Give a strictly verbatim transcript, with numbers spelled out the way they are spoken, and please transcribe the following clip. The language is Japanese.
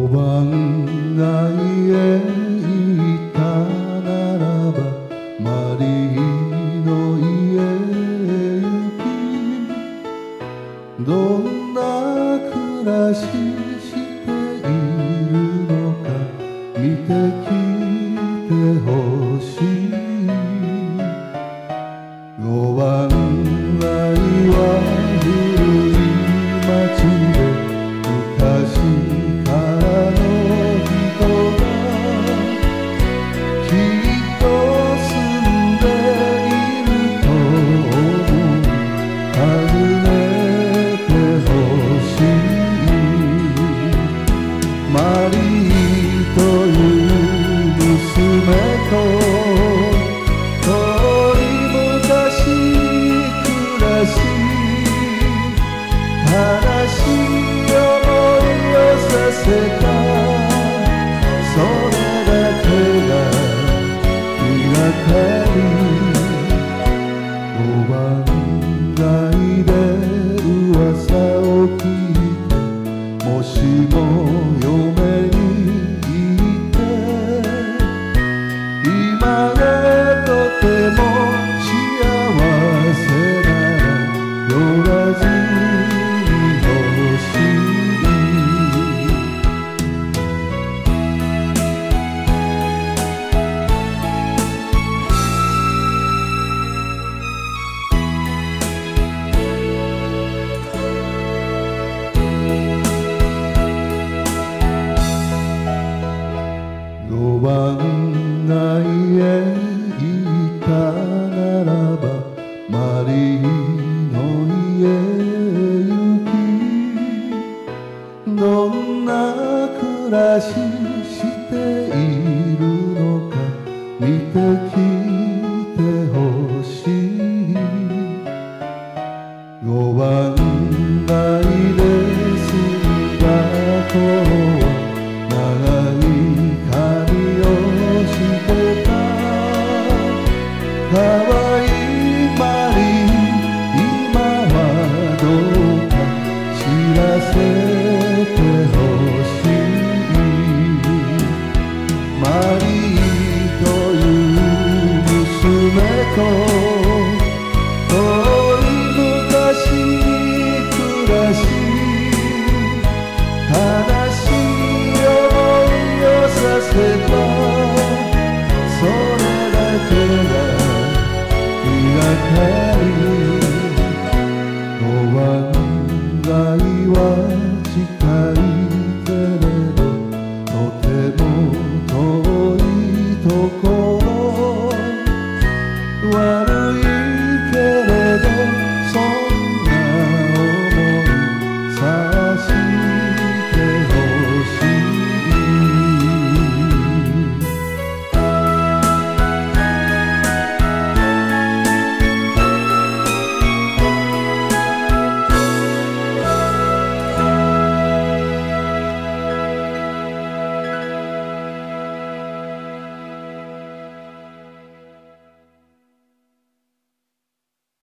番街へ行ったならばマリーの家へ行きどんな暮らししているのか見てきてほしい五番街は古い街で昔からの人がきっと住んでいると思う訪ねてほしいマリーという娘と遠い昔暮らし悲しい思いをさせたそれだけが気がかり五番街で噂を聞いてもしも嫁に行って今がとても幸せなら寄らずにほしい五番街へ行ったならばマリーの家へ行きどんな暮らししているのか見てきてほしい五番街で住んだ頃は長い髪をしてたかわいいマリー今はどうか知らせてほしいマリーという娘と遠い昔暮らし悲しい思いをさせたそれだけが気がかり五番街は近い